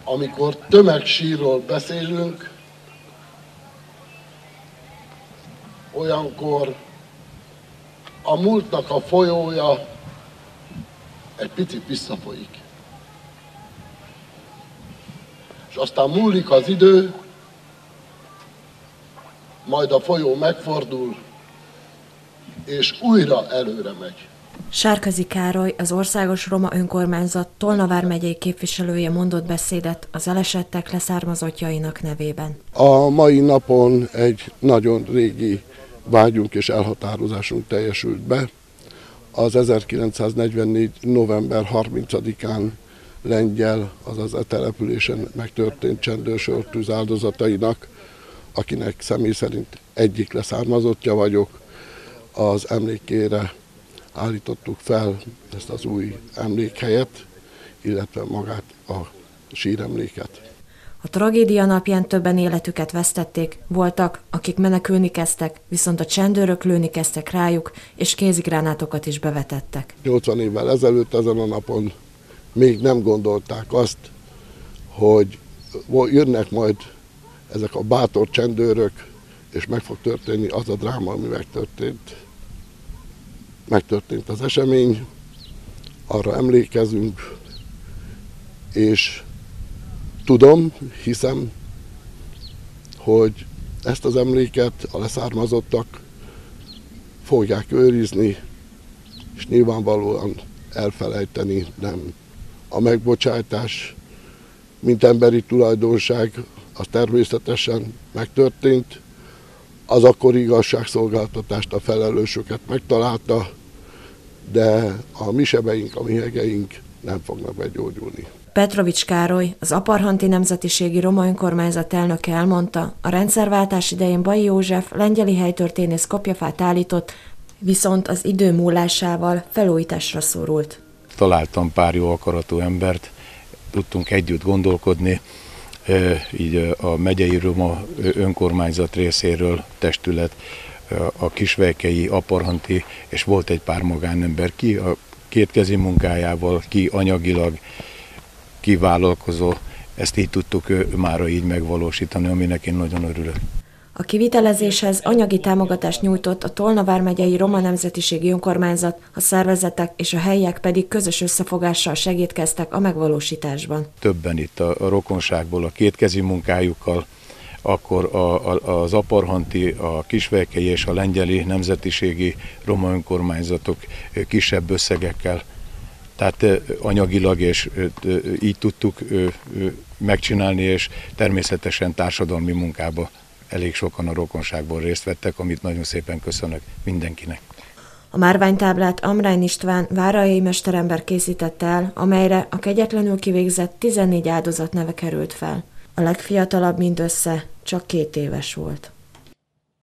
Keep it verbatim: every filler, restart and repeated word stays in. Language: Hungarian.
Amikor tömegsírról beszélünk, olyankor a múltnak a folyója egy picit visszafolyik. És aztán múlik az idő, majd a folyó megfordul, és újra előre megy. Sárközi Károly, az Országos Roma Önkormányzat Tolna vármegyei képviselője mondott beszédet az elesettek leszármazottjainak nevében. A mai napon egy nagyon régi vágyunk és elhatározásunk teljesült be. Az ezerkilencszáznegyvennégy. november harmincadikán lengyel, azaz a településen megtörtént csendőrsörtűz áldozatainak, akinek személy szerint egyik leszármazottja vagyok, az emlékére állítottuk fel ezt az új emlékhelyet, illetve magát a síremléket. A tragédia napján többen életüket vesztették, voltak, akik menekülni kezdtek, viszont a csendőrök lőni kezdtek rájuk, és kézigránátokat is bevetettek. nyolcvan évvel ezelőtt ezen a napon még nem gondolták azt, hogy jönnek majd ezek a bátor csendőrök, és meg fog történni az a dráma, ami megtörtént. Megtörtént az esemény, arra emlékezünk, és tudom, hiszem, hogy ezt az emléket a leszármazottak fogják őrizni, és nyilvánvalóan elfelejteni nem. A megbocsátás, mint emberi tulajdonság, az természetesen megtörtént. Az akkori igazságszolgáltatást, a felelősöket megtalálta, de a mi sebeink, a mi hegeink nem fognak begyógyulni. Petrovics Károly, az Aparhanti Nemzetiségi Roma Önkormányzat elnöke elmondta, a rendszerváltás idején Bai József lengyeli helytörténész kopjafát állított, viszont az idő múlásával felújításra szorult. Találtam pár jó akaratú embert, tudtunk együtt gondolkodni, így a megyei roma önkormányzat részéről, testület, a kisvejkei, aparhanti, és volt egy pár magánember, ki a kétkezi munkájával, ki anyagilag, ki vállalkozó, ezt így tudtuk mára így megvalósítani, aminek én nagyon örülök. A kivitelezéshez anyagi támogatást nyújtott a Tolna vármegyei Roma Nemzetiségi Önkormányzat, a szervezetek és a helyiek pedig közös összefogással segítkeztek a megvalósításban. Többen itt a, a rokonságból a kétkezi munkájukkal, akkor a, a, az aparhanti, a kisvejkei és a lengyeli nemzetiségi roma önkormányzatok kisebb összegekkel. Tehát anyagilag és így tudtuk megcsinálni, és természetesen társadalmi munkába elég sokan a rokonságból részt vettek, amit nagyon szépen köszönök mindenkinek. A márványtáblát Amrány István várhelyi mesterember készítette el, amelyre a kegyetlenül kivégzett tizennégy áldozat neve került fel. A legfiatalabb mindössze csak két éves volt.